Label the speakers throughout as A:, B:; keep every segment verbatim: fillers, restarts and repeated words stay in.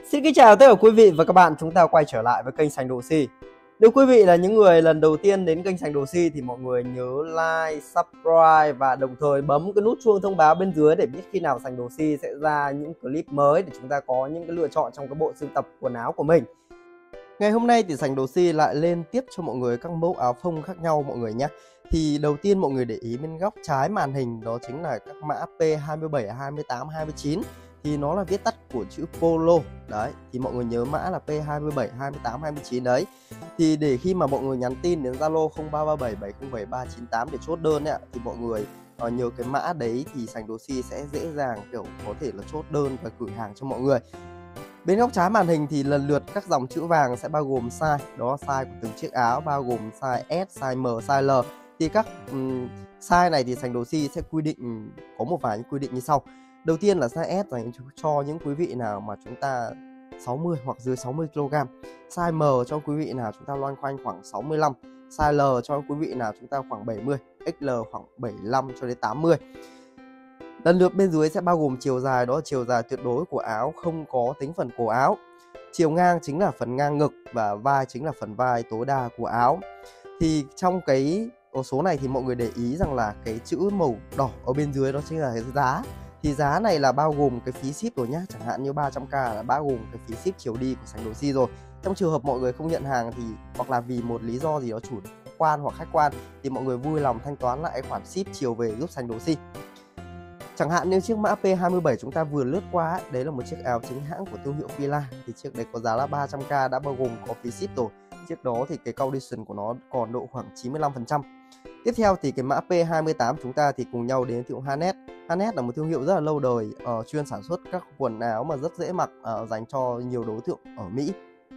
A: Xin kính chào tất cả quý vị và các bạn, chúng ta quay trở lại với kênh Sành Đồ Si. Nếu quý vị là những người lần đầu tiên đến kênh Sành Đồ Si thì mọi người nhớ like, subscribe và đồng thời bấm cái nút chuông thông báo bên dưới để biết khi nào Sành Đồ Si sẽ ra những clip mới để chúng ta có những cái lựa chọn trong cái bộ sưu tập quần áo của mình. Ngày hôm nay thì Sành Đồ Si lại lên tiếp cho mọi người các mẫu áo phông khác nhau mọi người nhé. Thì đầu tiên mọi người để ý bên góc trái màn hình đó chính là các mã P hai mươi bảy, hai mươi tám, hai mươi chín. Thì nó là viết tắt của chữ Polo. Đấy, thì mọi người nhớ mã là P hai mươi bảy, hai mươi tám, hai mươi chín đấy. Thì để khi mà mọi người nhắn tin đến Zalo không ba ba bảy bảy không bảy ba chín tám để chốt đơn ấy, thì mọi người uh, nhớ cái mã đấy thì Sành Đồ Si sẽ dễ dàng kiểu có thể là chốt đơn và gửi hàng cho mọi người. Bên góc trái màn hình thì lần lượt các dòng chữ vàng sẽ bao gồm size, đó size của từng chiếc áo, bao gồm size S, size M, size L. Thì các um, size này thì Sành Đồ Si sẽ quy định, có một vài những quy định như sau. Đầu tiên là size S dành cho những quý vị nào mà chúng ta sáu mươi hoặc dưới sáu mươi ki lô gam. Size M cho quý vị nào chúng ta loanh quanh khoảng sáu mươi lăm. Size L cho quý vị nào chúng ta khoảng bảy mươi. ích lờ khoảng bảy mươi lăm cho đến tám mươi. Lần lượt bên dưới sẽ bao gồm chiều dài, đó là chiều dài tuyệt đối của áo, không có tính phần cổ áo. Chiều ngang chính là phần ngang ngực và vai chính là phần vai tối đa của áo. Thì trong cái số này thì mọi người để ý rằng là cái chữ màu đỏ ở bên dưới đó chính là cái giá. Thì giá này là bao gồm cái phí ship rồi nhá. Chẳng hạn như ba trăm k là bao gồm cái phí ship chiều đi của Sành Đồ Si rồi. Trong trường hợp mọi người không nhận hàng thì hoặc là vì một lý do gì đó chủ quan hoặc khách quan thì mọi người vui lòng thanh toán lại khoản ship chiều về giúp Sành Đồ Si. Chẳng hạn như chiếc mã P hai mươi bảy chúng ta vừa lướt qua, đấy là một chiếc áo chính hãng của thương hiệu Fila. Thì chiếc đấy có giá là ba trăm k đã bao gồm có phí ship rồi. Chiếc đó thì cái condition của nó còn độ khoảng chín mươi lăm phần trăm. Tiếp theo thì cái mã P hai mươi tám chúng ta thì cùng nhau đến thương hiệu Hanes. Hanes là một thương hiệu rất là lâu đời, uh, chuyên sản xuất các quần áo mà rất dễ mặc, uh, dành cho nhiều đối tượng ở Mỹ.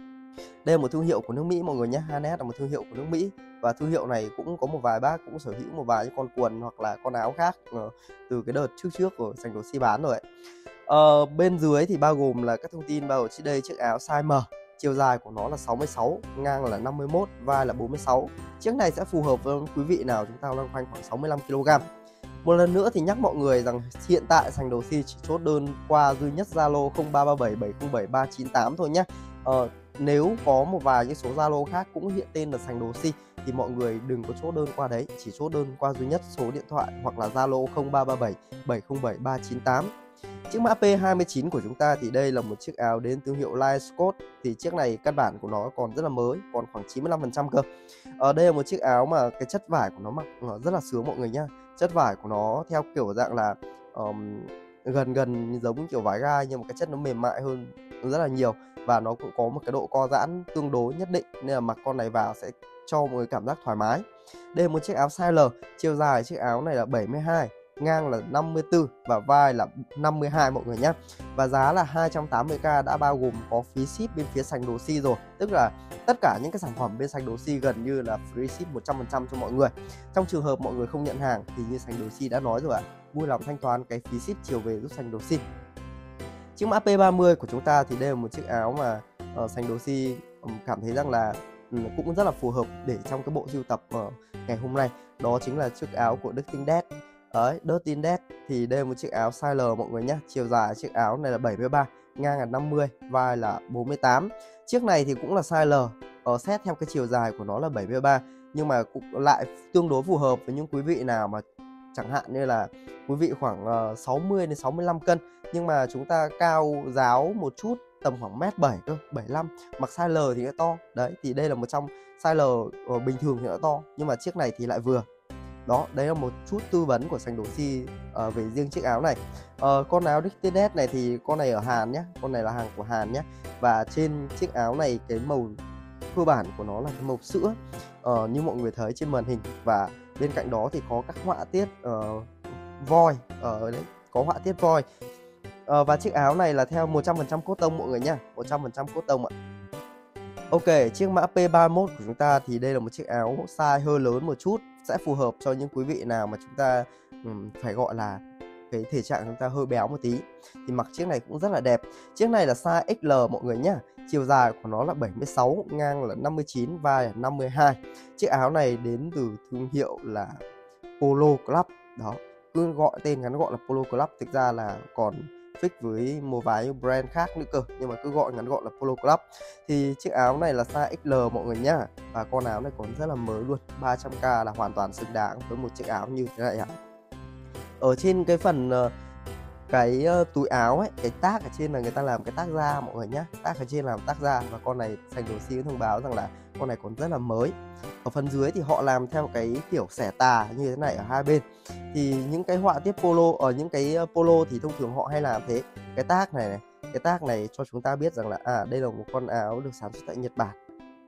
A: Đây là một thương hiệu của nước Mỹ mọi người nhé. Hanes là một thương hiệu của nước Mỹ và thương hiệu này cũng có một vài bác cũng sở hữu một vài con quần hoặc là con áo khác uh, từ cái đợt trước trước của Sành Đồ Si bán rồi. Uh, bên dưới thì bao gồm là các thông tin bao gồm trên đây chiếc áo size M. Chiều dài của nó là sáu mươi sáu, ngang là năm mươi mốt, vai là bốn mươi sáu. Chiếc này sẽ phù hợp với quý vị nào chúng ta loanh quanh khoảng sáu mươi lăm ki lô gam. Một lần nữa thì nhắc mọi người rằng hiện tại Sành Đồ Si chỉ chốt đơn qua duy nhất Zalo không ba ba bảy bảy không bảy ba chín tám thôi nhé. Ờ, nếu có một vài cái số Zalo khác cũng hiện tên là Sành Đồ Si thì mọi người đừng có chốt đơn qua đấy, chỉ chốt đơn qua duy nhất số điện thoại hoặc là Zalo không ba ba bảy bảy không bảy ba chín tám. Chiếc mã P hai mươi chín của chúng ta thì đây là một chiếc áo đến thương hiệu Lion Scott. Thì chiếc này căn bản của nó còn rất là mới, còn khoảng chín mươi lăm phần trăm cơ. Ở đây là một chiếc áo mà cái chất vải của nó mặc nó rất là sướng mọi người nhá. Chất vải của nó theo kiểu dạng là um, gần gần giống kiểu vải gai nhưng mà cái chất nó mềm mại hơn rất là nhiều. Và nó cũng có một cái độ co giãn tương đối nhất định nên là mặc con này vào sẽ cho mọi người cảm giác thoải mái. Đây là một chiếc áo size L, chiều dài chiếc áo này là bảy mươi hai, ngang là năm mươi tư và vai là năm mươi hai mọi người nhé. Và giá là hai trăm tám mươi k đã bao gồm có phí ship bên phía Sành Đồ Si rồi. Tức là tất cả những cái sản phẩm bên Sành Đồ Si gần như là free ship một trăm phần trăm cho mọi người. Trong trường hợp mọi người không nhận hàng thì như Sành Đồ Si đã nói rồi ạ, vui lòng thanh toán cái phí ship chiều về giúp Sành Đồ Si. Chiếc mã P ba mươi của chúng ta thì đây là một chiếc áo mà uh, Sành Đồ Si um, cảm thấy rằng là um, cũng rất là phù hợp để trong cái bộ sưu tập uh, ngày hôm nay. Đó chính là chiếc áo của Dirty Dead. Đấy, Dirty Dead thì đây là một chiếc áo size L mọi người nhé. Chiều dài chiếc áo này là bảy mươi ba, ngang là năm mươi, vai là bốn mươi tám. Chiếc này thì cũng là size L, ở xét theo cái chiều dài của nó là bảy mươi ba, nhưng mà cũng lại tương đối phù hợp với những quý vị nào mà chẳng hạn như là quý vị khoảng uh, sáu mươi đến sáu mươi lăm cân nhưng mà chúng ta cao ráo một chút, tầm khoảng mét bảy cơ, bảy mươi lăm, mặc size L thì nó to. Đấy, thì đây là một trong size L uh, bình thường thì nó to nhưng mà chiếc này thì lại vừa. Đó, đấy là một chút tư vấn của Sành Đồ Si uh, về riêng chiếc áo này. uh, Con áo Dirty Dead này thì con này ở Hàn nhé. Con này là hàng của Hàn nhé. Và trên chiếc áo này cái màu cơ bản của nó là cái màu sữa, uh, như mọi người thấy trên màn hình. Và bên cạnh đó thì có các họa tiết uh, voi, uh, đấy, có họa tiết voi. uh, Và chiếc áo này là theo một trăm phần trăm cốt tông mọi người nhé, một trăm phần trăm cốt tông ạ. Ok, chiếc mã P ba mươi mốt của chúng ta thì đây là một chiếc áo size hơi lớn một chút, sẽ phù hợp cho những quý vị nào mà chúng ta um, phải gọi là cái thể trạng chúng ta hơi béo một tí thì mặc chiếc này cũng rất là đẹp. Chiếc này là size ích lờ mọi người nhá. Chiều dài của nó là bảy mươi sáu, ngang là năm mươi chín, vai là năm mươi hai. Chiếc áo này đến từ thương hiệu là Polo Club. Đó, cứ gọi tên ngắn gọn là Polo Club, thực ra là còn fix với một vài brand khác nữa cơ, nhưng mà cứ gọi ngắn gọn là Polo Club. Thì chiếc áo này là size ích lờ mọi người nhá, và con áo này còn rất là mới luôn, ba trăm k là hoàn toàn xứng đáng với một chiếc áo như thế này ạ. Ở trên cái phần uh, cái uh, túi áo ấy, cái tag ở trên là người ta làm cái tag da mọi người nhá, tag ở trên làm tag da, và con này Sành Đồ Si thông báo rằng là con này còn rất là mới. Ở phần dưới thì họ làm theo cái kiểu xẻ tà như thế này ở hai bên. Thì những cái họa tiết polo, ở những cái polo thì thông thường họ hay làm thế. Cái tag này này, cái tag này cho chúng ta biết rằng là à đây là một con áo được sản xuất tại Nhật Bản.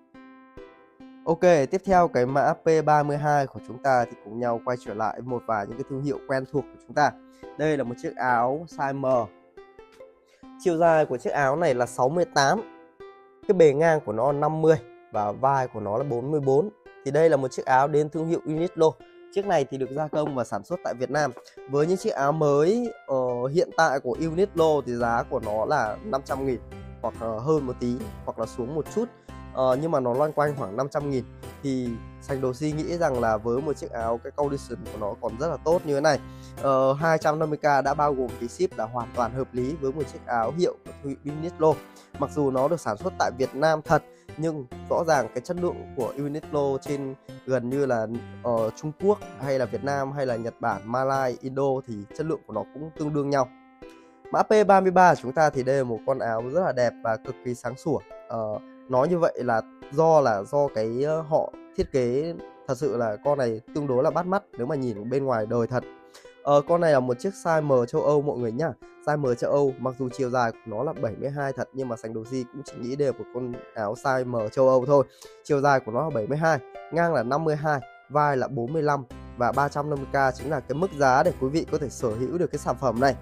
A: Ok, tiếp theo cái mã P ba mươi hai của chúng ta thì cùng nhau quay trở lại một vài những cái thương hiệu quen thuộc của chúng ta. Đây là một chiếc áo size M. Chiều dài của chiếc áo này là sáu mươi tám. Cái bề ngang của nó là năm mươi và vai của nó là bốn mươi bốn. Thì đây là một chiếc áo đến thương hiệu Uniqlo. Chiếc này thì được gia công và sản xuất tại Việt Nam. Với những chiếc áo mới uh, hiện tại của Uniqlo thì giá của nó là năm trăm nghìn, hoặc uh, hơn một tí, hoặc là xuống một chút. Uh, nhưng mà nó loanh quanh khoảng năm trăm nghìn. Thì Sành Đồ Si nghĩ rằng là với một chiếc áo cái condition của nó còn rất là tốt như thế này, uh, hai trăm năm mươi k đã bao gồm phí ship là hoàn toàn hợp lý với một chiếc áo hiệu của Uniqlo. Mặc dù nó được sản xuất tại Việt Nam thật, nhưng rõ ràng cái chất lượng của Uniqlo trên gần như là ở uh, Trung Quốc hay là Việt Nam hay là Nhật Bản, Malai, Indo thì chất lượng của nó cũng tương đương nhau. Mã P ba mươi ba của chúng ta thì đây là một con áo rất là đẹp và cực kỳ sáng sủa. Uh, nói như vậy là do là do cái uh, họ thiết kế thật sự là con này tương đối là bắt mắt nếu mà nhìn bên ngoài đời thật. Ờ, con này là một chiếc size M châu Âu mọi người nhá. Size M châu Âu, mặc dù chiều dài của nó là bảy mươi hai thật, nhưng mà Sành Đồ Si cũng chỉ nghĩ đây là một con áo size M châu Âu thôi. Chiều dài của nó là bảy mươi hai, ngang là năm mươi hai, vai là bốn mươi lăm và ba trăm năm mươi k chính là cái mức giá để quý vị có thể sở hữu được cái sản phẩm này.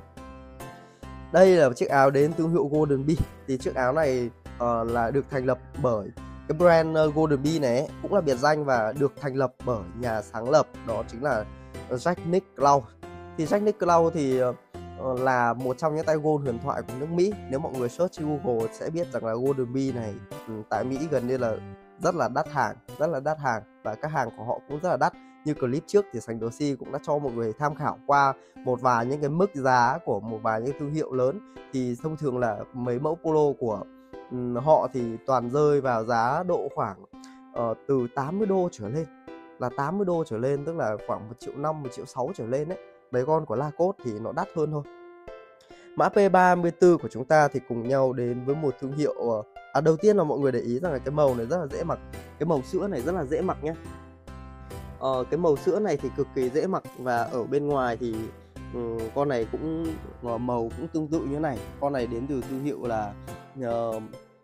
A: Đây là một chiếc áo đến thương hiệu Golden Bee. Thì chiếc áo này uh, là được thành lập bởi cái brand uh, Golden Bee này ấy, cũng là biệt danh và được thành lập bởi nhà sáng lập đó chính là Jack Nicklaus. Thì Jack Nicklaus thì uh, là một trong những tay gold huyền thoại của nước Mỹ. Nếu mọi người search trên Google sẽ biết rằng là Golden Bee này um, tại Mỹ gần như là rất là đắt hàng, rất là đắt hàng, và các hàng của họ cũng rất là đắt. Như clip trước thì Sành Đồ Si cũng đã cho mọi người tham khảo qua một vài những cái mức giá của một vài những thương hiệu lớn. Thì thông thường là mấy mẫu polo của um, họ thì toàn rơi vào giá độ khoảng uh, từ tám mươi đô trở lên, là tám mươi đô trở lên, tức là khoảng một triệu năm, một triệu sáu trở lên đấy. Mấy con của Lacoste thì nó đắt hơn thôi. Mã P ba mươi tư của chúng ta thì cùng nhau đến với một thương hiệu uh, à, đầu tiên là mọi người để ý rằng là cái màu này rất là dễ mặc. Cái màu sữa này rất là dễ mặc nhé. Ờ, cái màu sữa này thì cực kỳ dễ mặc, và ở bên ngoài thì um, con này cũng uh, màu cũng tương tự như thế này. Con này đến từ thương hiệu là uh,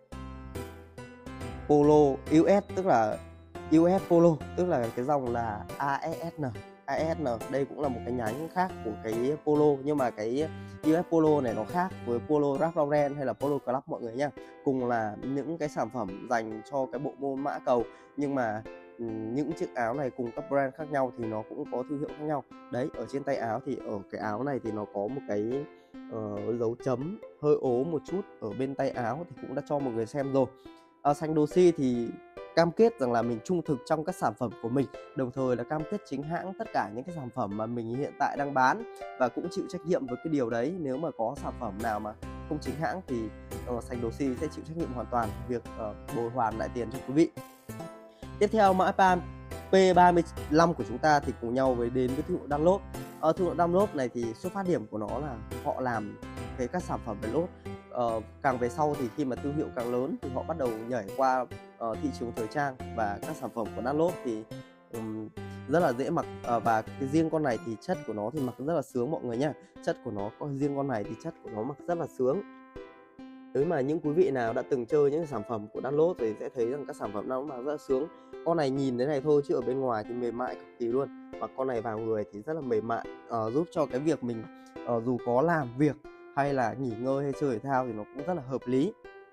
A: Polo u ét, tức là u ét Polo, tức là cái dòng là a ét ét en. a ét ét en đây cũng là một cái nhánh khác của cái Polo, nhưng mà cái u ét Polo này nó khác với Polo Ralph Lauren hay là Polo Club mọi người nhá. Cùng là những cái sản phẩm dành cho cái bộ môn mã cầu, nhưng mà những chiếc áo này cùng các brand khác nhau thì nó cũng có thương hiệu khác nhau. Đấy, ở trên tay áo thì ở cái áo này thì nó có một cái uh, dấu chấm hơi ố một chút ở bên tay áo thì cũng đã cho mọi người xem rồi. À, Sành Đồ Si thì cam kết rằng là mình trung thực trong các sản phẩm của mình, đồng thời là cam kết chính hãng tất cả những cái sản phẩm mà mình hiện tại đang bán, và cũng chịu trách nhiệm với cái điều đấy. Nếu mà có sản phẩm nào mà không chính hãng thì uh, Sành Đồ Si sẽ chịu trách nhiệm hoàn toàn việc uh, bồi hoàn lại tiền cho quý vị. Tiếp theo mã P ba mươi lăm của chúng ta thì cùng nhau với đến với thương hiệu Dunlop. Ở thương hiệu Dunlop này thì xuất phát điểm của nó là họ làm về các sản phẩm về lốt. Ờ, càng về sau thì khi mà thương hiệu càng lớn thì họ bắt đầu nhảy qua uh, thị trường thời trang, và các sản phẩm của Dunlop thì um, rất là dễ mặc, uh, và cái riêng con này thì chất của nó thì mặc rất là sướng mọi người nhá. Chất của nó, có riêng con này thì chất của nó mặc rất là sướng. Nếu mà những quý vị nào đã từng chơi những sản phẩm của Dunlop thì sẽ thấy rằng các sản phẩm nó mặc rất là sướng. Con này nhìn thế này thôi chứ ở bên ngoài thì mềm mại cực kỳ luôn, và con này vào người thì rất là mềm mại, uh, giúp cho cái việc mình uh, dù có làm việc hay là nghỉ ngơi hay chơi thể thao thì nó cũng rất là hợp lý.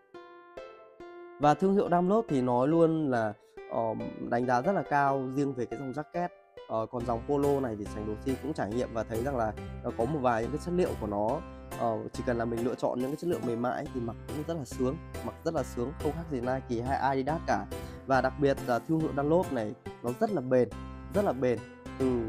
A: Và thương hiệu Dunlop thì nói luôn là uh, đánh giá rất là cao riêng về cái dòng jacket. Uh, còn dòng polo này thì Sành Đồ Si cũng trải nghiệm và thấy rằng là nó có một vài những cái chất liệu của nó, uh, chỉ cần là mình lựa chọn những cái chất liệu mềm mại thì mặc cũng rất là sướng, mặc rất là sướng, không khác gì Nike hay Adidas cả. Và đặc biệt là thương hiệu Dunlop này nó rất là bền, rất là bền. Từ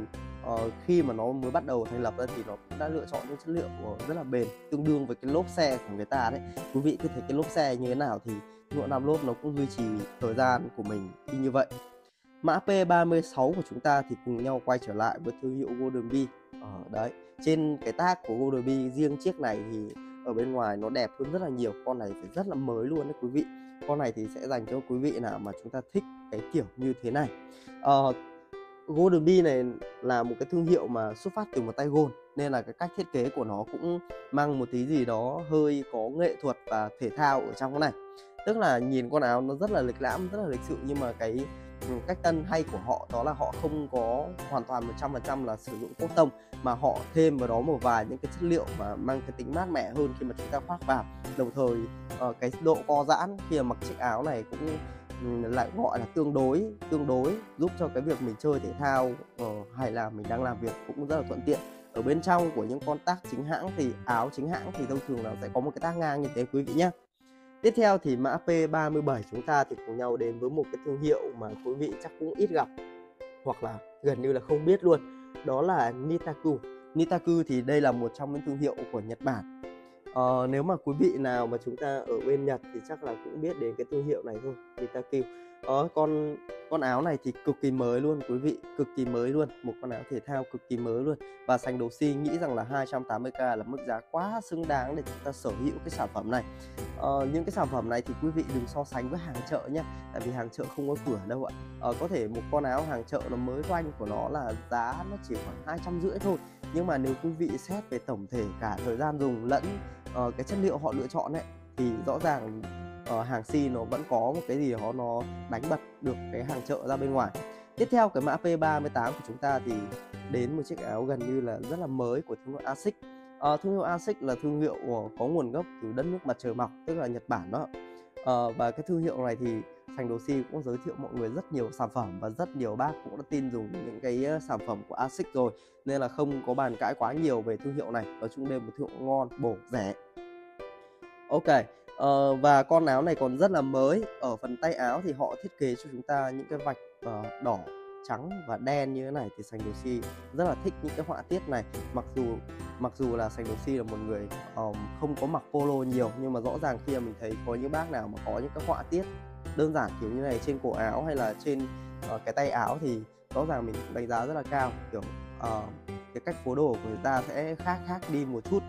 A: ờ, khi mà nó mới bắt đầu thành lập ra thì nó cũng đã lựa chọn những chất liệu rất là bền, tương đương với cái lốp xe của người ta đấy. Quý vị cứ thấy cái lốp xe như thế nào thì thương hiệu Dunlop nó cũng duy trì thời gian của mình y như vậy. Mã P ba mươi sáu của chúng ta thì cùng nhau quay trở lại với thương hiệu Golden Bee. Ở đấy, trên cái tag của Golden Bee riêng chiếc này thì ở bên ngoài nó đẹp hơn rất là nhiều. Con này phải rất là mới luôn đấy quý vị. Con này thì sẽ dành cho quý vị nào mà chúng ta thích cái kiểu như thế này. Ờ, Golden Bee này là một cái thương hiệu mà xuất phát từ một tay gold, nên là cái cách thiết kế của nó cũng mang một tí gì đó hơi có nghệ thuật và thể thao ở trong cái này. Tức là nhìn con áo nó rất là lịch lãm, rất là lịch sự, nhưng mà cái cách tân hay của họ đó là họ không có hoàn toàn một trăm phần trăm là sử dụng cốt tông, mà họ thêm vào đó một vài những cái chất liệu mà mang cái tính mát mẻ hơn khi mà chúng ta khoác vào. Đồng thời uh, cái độ co giãn khi mà mặc chiếc áo này cũng lại gọi là tương đối tương đối giúp cho cái việc mình chơi thể thao uh, hay là mình đang làm việc cũng rất là thuận tiện. Ở bên trong của những con tag chính hãng thì áo chính hãng thì thông thường là sẽ có một cái tag ngang như thế quý vị nhé. Tiếp theo thì mã P ba mươi bảy chúng ta thì cùng nhau đến với một cái thương hiệu mà quý vị chắc cũng ít gặp hoặc là gần như là không biết luôn, đó là Nitaku. Nitaku thì đây là một trong những thương hiệu của Nhật Bản. Ờ, nếu mà quý vị nào mà chúng ta ở bên Nhật thì chắc là cũng biết đến cái thương hiệu này thôi, Nitaku. Ờ, con con áo này thì cực kỳ mới luôn quý vị, cực kỳ mới luôn, một con áo thể thao cực kỳ mới luôn. Và Sành Đồ Si nghĩ rằng là hai trăm tám mươi k là mức giá quá xứng đáng để chúng ta sở hữu cái sản phẩm này. Ờ, những cái sản phẩm này thì quý vị đừng so sánh với hàng chợ nhé, tại vì hàng chợ không có cửa đâu ạ. Ờ, có thể một con áo hàng chợ nó mới doanh của nó là giá nó chỉ khoảng hai trăm rưỡi thôi, nhưng mà nếu quý vị xét về tổng thể cả thời gian dùng lẫn uh, cái chất liệu họ lựa chọn ấy, thì rõ ràng uh, hàng Si nó vẫn có một cái gì đó nó đánh bật được cái hàng chợ ra bên ngoài. Tiếp theo cái mã P ba mươi tám của chúng ta thì đến một chiếc áo gần như là rất là mới của thương hiệu Asics. Uh, thương hiệu Asics là thương hiệu có nguồn gốc từ đất nước mặt trời mọc, tức là Nhật Bản đó. Uh, và cái thương hiệu này thì Sành Đồ Si cũng giới thiệu mọi người rất nhiều sản phẩm và rất nhiều bác cũng đã tin dùng những cái sản phẩm của Asics rồi, nên là không có bàn cãi quá nhiều về thương hiệu này. Nói chung đây là một thương hiệu ngon, bổ, rẻ. Ok, uh, và con áo này còn rất là mới. Ở phần tay áo thì họ thiết kế cho chúng ta những cái vạch uh, đỏ, trắng và đen như thế này, thì Sành Đồ Si rất là thích những cái họa tiết này. Mặc dù mặc dù là Sành Đồ Si là một người um, không có mặc polo nhiều, nhưng mà rõ ràng khi mà mình thấy có những bác nào mà có những cái họa tiết đơn giản kiểu như này trên cổ áo hay là trên uh, cái tay áo thì rõ ràng mình đánh giá rất là cao. Kiểu uh, cái cách phối đồ của người ta sẽ khác khác đi một chút.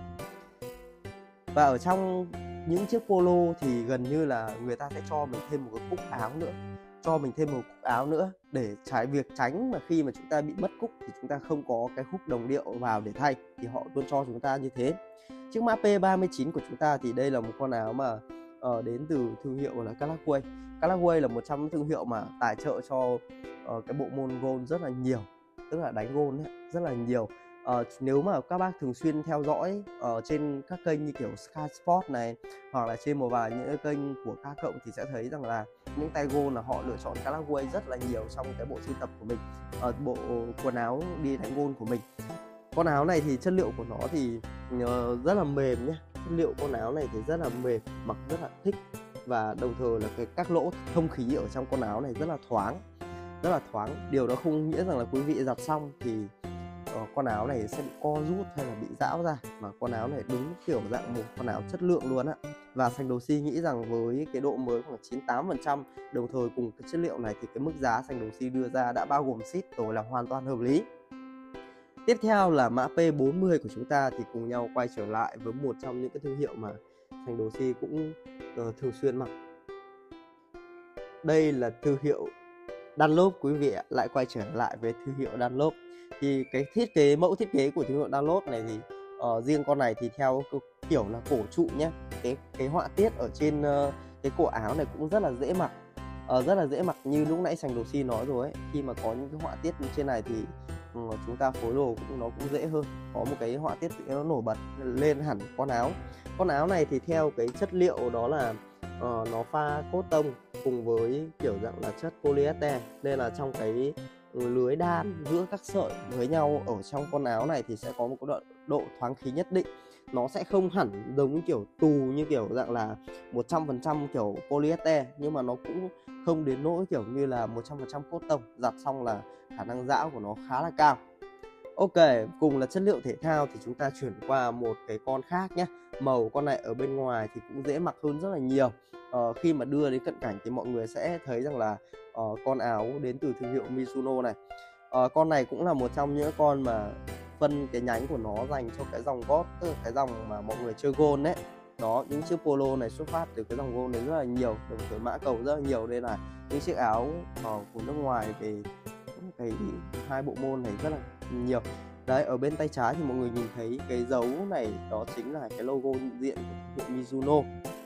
A: Và ở trong những chiếc polo thì gần như là người ta sẽ cho mình thêm một cái cúc áo nữa, cho mình thêm một cúc áo nữa để trái việc tránh mà khi mà chúng ta bị mất cúc thì chúng ta không có cái khúc đồng điệu vào để thay, thì họ luôn cho chúng ta như thế. Chiếc mã P ba mươi chín của chúng ta thì đây là một con áo mà uh, đến từ thương hiệu là Colorway. Colorway là một trong những thương hiệu mà tài trợ cho uh, cái bộ môn gold rất là nhiều, tức là đánh gold ấy, rất là nhiều. Uh, nếu mà các bác thường xuyên theo dõi ở uh, trên các kênh như kiểu Sky Sport này, hoặc là trên một vài những kênh của K cộng thì sẽ thấy rằng là những tay gold là họ lựa chọn Colorway rất là nhiều trong cái bộ sưu tập của mình, ở uh, bộ quần áo đi đánh gold của mình. Con áo này thì chất liệu của nó thì uh, rất là mềm nhé, chất liệu con áo này thì rất là mềm, mặc rất là thích, và đồng thời là cái các lỗ thông khí ở trong con áo này rất là thoáng, rất là thoáng. Điều đó không nghĩa rằng là quý vị giặt xong thì uh, con áo này sẽ bị co rút hay là bị rão ra, mà con áo này đúng kiểu dạng một con áo chất lượng luôn á. Và Sành Đồ Si nghĩ rằng với cái độ mới khoảng chín mươi tám phần trăm, đồng thời cùng cái chất liệu này thì cái mức giá Sành Đồ Si đưa ra đã bao gồm ship rồi, là hoàn toàn hợp lý. Tiếp theo là mã P bốn mươi của chúng ta thì cùng nhau quay trở lại với một trong những cái thương hiệu mà Sành Đồ Si cũng uh, thường xuyên mặc. Đây là thương hiệu Dunlop quý vị ạ, lại quay trở lại với thương hiệu Dunlop. Thì cái thiết kế, mẫu thiết kế của thương hiệu Dunlop này thì uh, riêng con này thì theo kiểu là cổ trụ nhé. Cái cái họa tiết ở trên uh, cái cổ áo này cũng rất là dễ mặc, uh, rất là dễ mặc như lúc nãy Sành Đồ Si nói rồi ấy. Khi mà có những cái họa tiết như trên này thì uh, chúng ta phối đồ cũng nó cũng dễ hơn, có một cái họa tiết nó nổi bật lên hẳn con áo. Con áo này thì theo cái chất liệu đó là uh, nó pha cốt tông cùng với kiểu dạng là chất polyester, nên là trong cái lưới đan giữa các sợi với nhau ở trong con áo này thì sẽ có một cái độ, độ thoáng khí nhất định. Nó sẽ không hẳn giống kiểu tù như kiểu dạng là một trăm phần trăm kiểu polyester, nhưng mà nó cũng không đến nỗi kiểu như là một trăm phần trăm cốt tông, giặt xong là khả năng rã của nó khá là cao. Ok, cùng là chất liệu thể thao thì chúng ta chuyển qua một cái con khác nhé. Màu con này ở bên ngoài thì cũng dễ mặc hơn rất là nhiều. Ờ, khi mà đưa đến cận cảnh thì mọi người sẽ thấy rằng là uh, con áo đến từ thương hiệu Mizuno này. Uh, con này cũng là một trong những con mà phân cái nhánh của nó dành cho cái dòng golf, tức là cái dòng mà mọi người chơi golf đấy. Đó, những chiếc polo này xuất phát từ cái dòng golf này rất là nhiều, đồng thời mã cầu rất là nhiều, nên là những chiếc áo uh, của nước ngoài về cái hai bộ môn này rất là nhiều. Đấy, ở bên tay trái thì mọi người nhìn thấy cái dấu này, đó chính là cái logo nhận diện của thương hiệu Mizuno.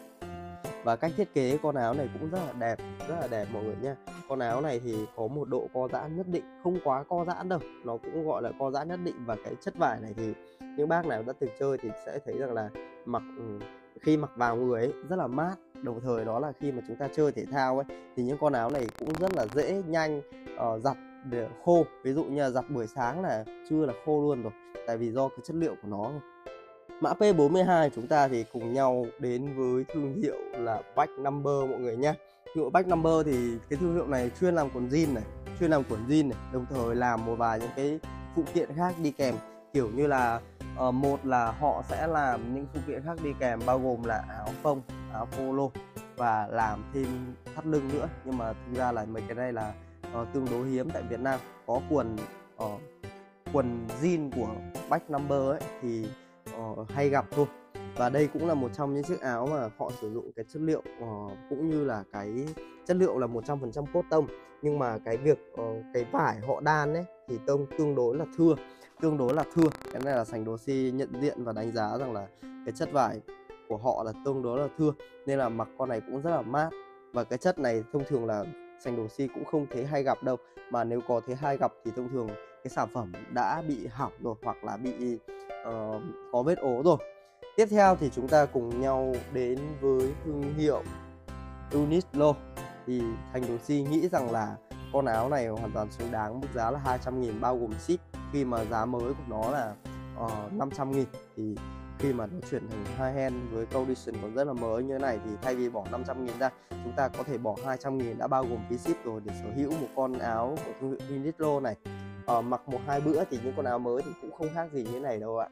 A: Và cách thiết kế con áo này cũng rất là đẹp, rất là đẹp mọi người nha. Con áo này thì có một độ co giãn nhất định, không quá co giãn đâu, nó cũng gọi là co giãn nhất định. Và cái chất vải này thì những bác nào đã từng chơi thì sẽ thấy rằng là mặc khi mặc vào người ấy rất là mát. Đồng thời đó là khi mà chúng ta chơi thể thao ấy thì những con áo này cũng rất là dễ nhanh uh, giặt để khô. Ví dụ như là giặt buổi sáng là trưa là khô luôn rồi, tại vì do cái chất liệu của nó. Mã P bốn mươi hai chúng ta thì cùng nhau đến với thương hiệu là Back Number mọi người nhé. Thương hiệu Back Number thì cái thương hiệu này chuyên làm quần jean này, chuyên làm quần jean này, đồng thời làm một vài những cái phụ kiện khác đi kèm, kiểu như là uh, một là họ sẽ làm những phụ kiện khác đi kèm, bao gồm là áo phông, áo polo và làm thêm thắt lưng nữa. Nhưng mà thực ra là mấy cái này là uh, tương đối hiếm tại Việt Nam. Có quần uh, quần jean của Back Number ấy thì uh, hay gặp thôi. Và đây cũng là một trong những chiếc áo mà họ sử dụng cái chất liệu uh, cũng như là cái chất liệu là một trăm phần trăm cotton, nhưng mà cái việc uh, cái vải họ đan ấy thì tông tương đối là thưa, tương đối là thưa. Cái này là Sành Đồ Si nhận diện và đánh giá rằng là cái chất vải của họ là tương đối là thưa, nên là mặc con này cũng rất là mát. Và cái chất này thông thường là Sành Đồ Si cũng không thấy hay gặp đâu, mà nếu có thấy hay gặp thì thông thường cái sản phẩm đã bị hỏng rồi hoặc là bị uh, có vết ố rồi. Tiếp theo thì chúng ta cùng nhau đến với thương hiệu Uniqlo. Thì Thành Đồ Si nghĩ rằng là con áo này hoàn toàn xứng đáng mức giá là hai trăm nghìn bao gồm ship, khi mà giá mới của nó là uh, năm trăm nghìn. Thì khi mà nó chuyển thành hai hand với condition còn rất là mới như thế này thì thay vì bỏ năm trăm nghìn ra, chúng ta có thể bỏ hai trăm nghìn đã bao gồm phí ship rồi để sở hữu một con áo của thương hiệu Uniqlo này. Uh, mặc một hai bữa thì những con áo mới thì cũng không khác gì như thế này đâu ạ.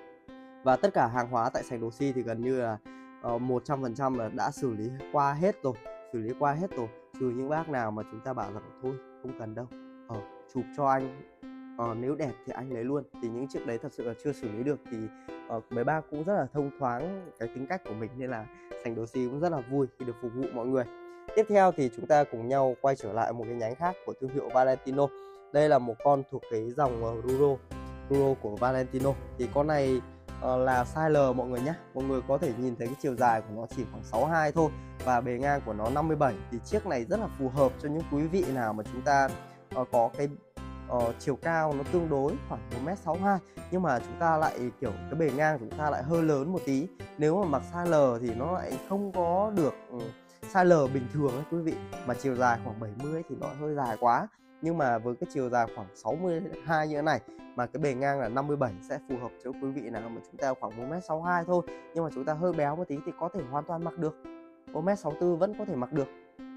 A: Và tất cả hàng hóa tại Sành Đồ Si thì gần như là uh, một trăm phần trăm là đã xử lý qua hết rồi, xử lý qua hết rồi, trừ những bác nào mà chúng ta bảo rằng thôi không cần đâu, ờ, chụp cho anh, uh, nếu đẹp thì anh lấy luôn, thì những chiếc đấy thật sự là chưa xử lý được. Thì uh, mấy bác cũng rất là thông thoáng cái tính cách của mình, nên là Sành Đồ Si cũng rất là vui khi được phục vụ mọi người. Tiếp theo thì chúng ta cùng nhau quay trở lại một cái nhánh khác của thương hiệu Valentino. Đây là một con thuộc cái dòng uh, Ruro, Ruro của Valentino. Thì con này uh, là size L mọi người nhé. Mọi người có thể nhìn thấy cái chiều dài của nó chỉ khoảng sáu mươi hai thôi và bề ngang của nó năm mươi bảy. Thì chiếc này rất là phù hợp cho những quý vị nào mà chúng ta uh, có cái uh, chiều cao nó tương đối khoảng một mét sáu mươi hai, nhưng mà chúng ta lại kiểu cái bề ngang chúng ta lại hơi lớn một tí. Nếu mà mặc size L thì nó lại không có được um, size L bình thường ấy quý vị, mà chiều dài khoảng bảy mươi thì nó hơi dài quá. Nhưng mà với cái chiều dài khoảng sáu mươi hai như thế này mà cái bề ngang là năm mươi bảy sẽ phù hợp cho quý vị nào mà chúng ta khoảng một mét sáu mươi hai thôi, nhưng mà chúng ta hơi béo một tí thì có thể hoàn toàn mặc được. một mét sáu mươi tư vẫn có thể mặc được.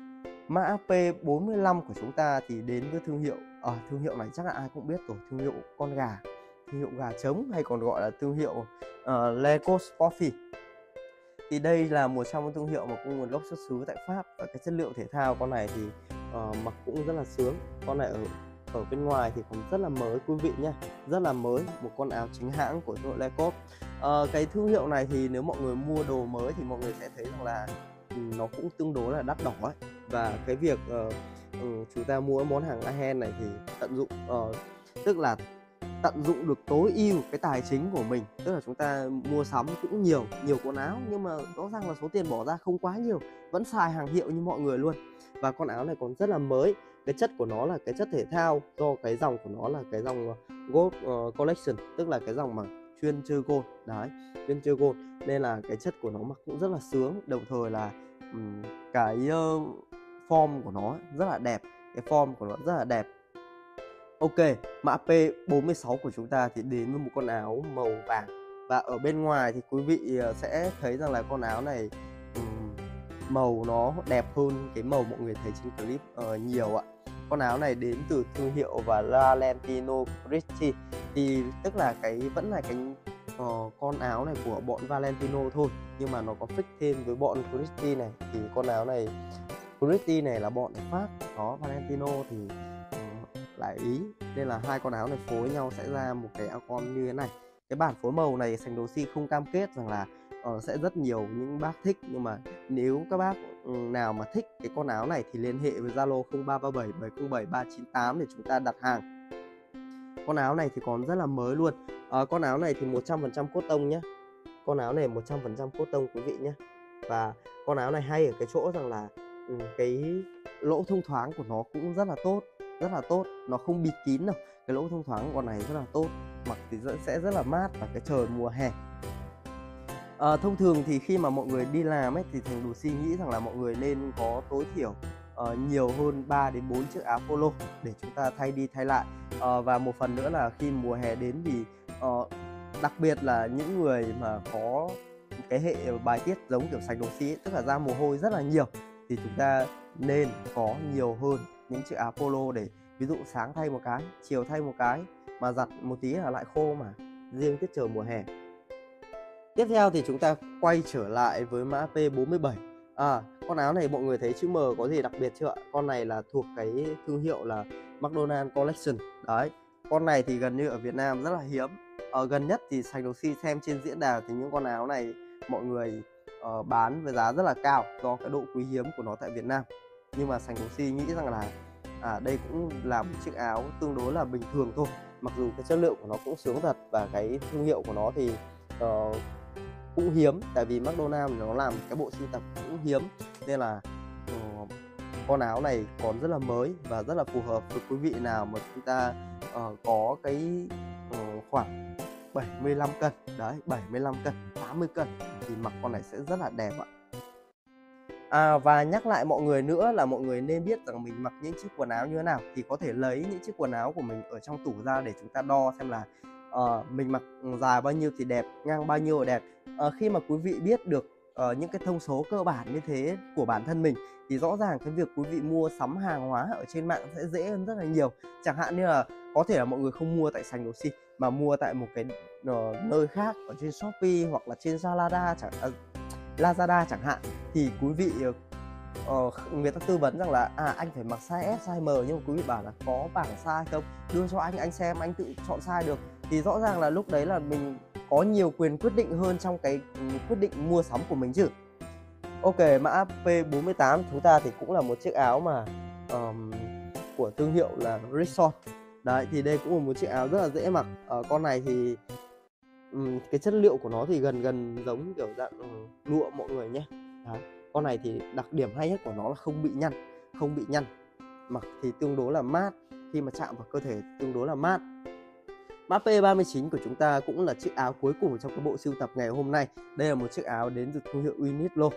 A: Mã P bốn mươi lăm của chúng ta thì đến với thương hiệu ở à, thương hiệu này chắc là ai cũng biết rồi, thương hiệu con gà, thương hiệu gà trống, hay còn gọi là thương hiệu uh, Lego Sporty. Thì đây là một trong những thương hiệu mà có nguồn gốc xuất xứ tại Pháp, và cái chất liệu thể thao con này thì uh, mặc cũng rất là sướng. Con này ở ở bên ngoài thì cũng rất là mới quý vị nhé, rất là mới, một con áo chính hãng của thương hiệu Lego. Uh, cái thương hiệu này thì nếu mọi người mua đồ mới thì mọi người sẽ thấy rằng là um, nó cũng tương đối là đắt đỏ ấy. Và cái việc uh, um, chúng ta mua món hàng high-end này thì tận dụng uh, tức là tận dụng được tối ưu cái tài chính của mình, tức là chúng ta mua sắm cũng nhiều nhiều quần áo, nhưng mà rõ ràng là số tiền bỏ ra không quá nhiều, vẫn xài hàng hiệu như mọi người luôn. Và con áo này còn rất là mới, cái chất của nó là cái chất thể thao, do cái dòng của nó là cái dòng Gold uh, Collection, tức là cái dòng mà chuyên chơi gold đấy, chuyên chơi gold, nên là cái chất của nó mặc cũng rất là sướng. Đồng thời là um, cái uh, form của nó rất là đẹp, cái form của nó rất là đẹp. Ok, mã P bốn mươi sáu của chúng ta thì đến với một con áo màu vàng. Và ở bên ngoài thì quý vị sẽ thấy rằng là con áo này um, màu nó đẹp hơn cái màu mọi người thấy trên clip uh, nhiều ạ. Con áo này đến từ thương hiệu và Valentino Cristi. Thì tức là cái vẫn là cái uh, con áo này của bọn Valentino thôi, nhưng mà nó có fix thêm với bọn Christie này. Thì con áo này Christie này là bọn Pháp, có Valentino thì uh, là Ý, nên là hai con áo này phối nhau sẽ ra một cái áo con như thế này. Cái bản phối màu này Sành Đồ Si không cam kết rằng là uh, sẽ rất nhiều những bác thích, nhưng mà nếu các bác nào mà thích cái con áo này thì liên hệ với Zalo không ba ba bảy bảy không bảy ba chín tám để chúng ta đặt hàng. Con áo này thì còn rất là mới luôn. À, con áo này thì một trăm phần trăm cốt tông nhé. Con áo này một trăm phần trăm cốt tông quý vị nhé. Và con áo này hay ở cái chỗ rằng là um, cái lỗ thông thoáng của nó cũng rất là tốt, rất là tốt, nó không bịt kín đâu. Cái lỗ thông thoáng của con này rất là tốt, mặc thì sẽ rất là mát vào cái trời mùa hè. À, thông thường thì khi mà mọi người đi làm ấy thì Thành Đồ Si nghĩ rằng là mọi người nên có tối thiểu uh, nhiều hơn ba đến bốn chiếc áo polo để chúng ta thay đi thay lại. Uh, và một phần nữa là khi mùa hè đến thì uh, đặc biệt là những người mà có cái hệ bài tiết giống kiểu Sành Đồ Si ấy, tức là ra mồ hôi rất là nhiều, thì chúng ta nên có nhiều hơn những chiếc áo polo để ví dụ sáng thay một cái, chiều thay một cái, mà giặt một tí là lại khô mà, riêng tiết trời mùa hè. Tiếp theo thì chúng ta quay trở lại với mã P bốn mươi bảy. À, con áo này mọi người thấy chữ M có gì đặc biệt chưa ạ? Con này là thuộc cái thương hiệu là McDonald Collection. Đấy, con này thì gần như ở Việt Nam rất là hiếm. Ở gần nhất thì Sành Đồ Si xem trên diễn đàn thì những con áo này mọi người uh, bán với giá rất là cao do cái độ quý hiếm của nó tại Việt Nam. Nhưng mà Sành Đồ Si nghĩ rằng là à, đây cũng là một chiếc áo tương đối là bình thường thôi. Mặc dù cái chất lượng của nó cũng sướng thật và cái thương hiệu của nó thì uh, cũng hiếm, tại vì McDonald nó làm cái bộ sưu tập cũng hiếm, nên là uh, con áo này còn rất là mới và rất là phù hợp với quý vị nào mà chúng ta uh, có cái uh, khoảng bảy mươi lăm cân, đấy, bảy mươi lăm cân, tám mươi cân thì mặc con này sẽ rất là đẹp ạ. À, và nhắc lại mọi người nữa là mọi người nên biết rằng mình mặc những chiếc quần áo như thế nào, thì có thể lấy những chiếc quần áo của mình ở trong tủ ra để chúng ta đo xem là uh, mình mặc dài bao nhiêu thì đẹp, ngang bao nhiêu là đẹp. Uh, khi mà quý vị biết được uh, những cái thông số cơ bản như thế của bản thân mình thì rõ ràng cái việc quý vị mua sắm hàng hóa ở trên mạng sẽ dễ hơn rất là nhiều. Chẳng hạn như là có thể là mọi người không mua tại Sành Đồ Si mà mua tại một cái uh, nơi khác ở trên Shopee hoặc là trên Lazada chẳng uh, Lazada chẳng hạn, thì quý vị uh, người ta tư vấn rằng là à anh phải mặc size S, size M, nhưng mà quý vị bảo là có bảng size không, đưa cho anh anh xem, anh tự chọn size được, thì rõ ràng là lúc đấy là mình có nhiều quyền quyết định hơn trong cái quyết định mua sắm của mình chứ. Ok, mã P bốn mươi tám chúng ta thì cũng là một chiếc áo mà um, của thương hiệu là Rexon. Đấy, thì đây cũng là một chiếc áo rất là dễ mặc. uh, Con này thì um, cái chất liệu của nó thì gần gần giống kiểu dạng um, lụa mọi người nhé. Đấy, con này thì đặc điểm hay nhất của nó là không bị nhăn, không bị nhăn, mặc thì tương đối là mát, khi mà chạm vào cơ thể tương đối là mát. Mã P ba mươi chín của chúng ta cũng là chiếc áo cuối cùng trong cái bộ sưu tập ngày hôm nay. Đây là một chiếc áo đến từ thương hiệu Uniqlo.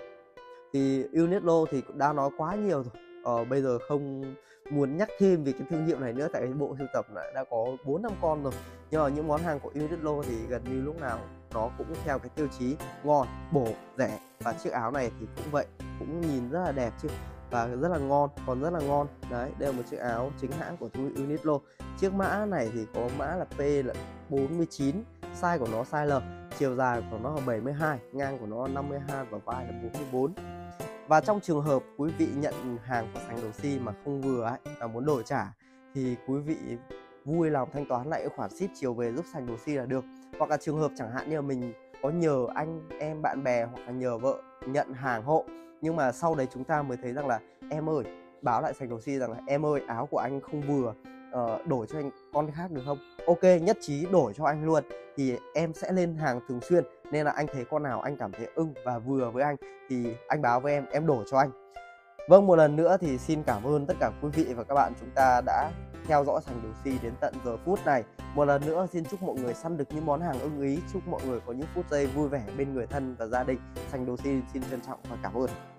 A: Thì Uniqlo thì cũng đã nói quá nhiều rồi. Ờ, bây giờ không muốn nhắc thêm về cái thương hiệu này nữa, tại cái bộ sưu tập này đã có bốn năm con rồi. Nhưng mà những món hàng của Uniqlo thì gần như lúc nào nó cũng theo cái tiêu chí ngon, bổ, rẻ. Và chiếc áo này thì cũng vậy, cũng nhìn rất là đẹp chứ, và rất là ngon, còn rất là ngon. Đấy, đây là một chiếc áo chính hãng của thương hiệu Uniqlo. Chiếc mã này thì có mã là P là bốn mươi chín, size của nó size L, chiều dài của nó là bảy mươi hai, ngang của nó là năm mươi hai và vai là bốn mươi bốn. Và trong trường hợp quý vị nhận hàng của Sành Đồ Si mà không vừa ấy, và muốn đổi trả, thì quý vị vui lòng thanh toán lại khoản ship chiều về giúp Sành Đồ Si là được. Hoặc là trường hợp chẳng hạn như là mình có nhờ anh em bạn bè hoặc là nhờ vợ nhận hàng hộ, nhưng mà sau đấy chúng ta mới thấy rằng là em ơi, báo lại Sành Đồ Si rằng là em ơi, áo của anh không vừa, uh, đổi cho anh con khác được không? Ok, nhất trí đổi cho anh luôn, thì em sẽ lên hàng thường xuyên, nên là anh thấy con nào anh cảm thấy ưng và vừa với anh thì anh báo với em, em đổi cho anh. Vâng, một lần nữa thì xin cảm ơn tất cả quý vị và các bạn chúng ta đã theo dõi Sành Đồ Si đến tận giờ phút này. Một lần nữa xin chúc mọi người săn được những món hàng ưng ý, chúc mọi người có những phút giây vui vẻ bên người thân và gia đình. Sành Đồ Si xin trân trọng và cảm ơn.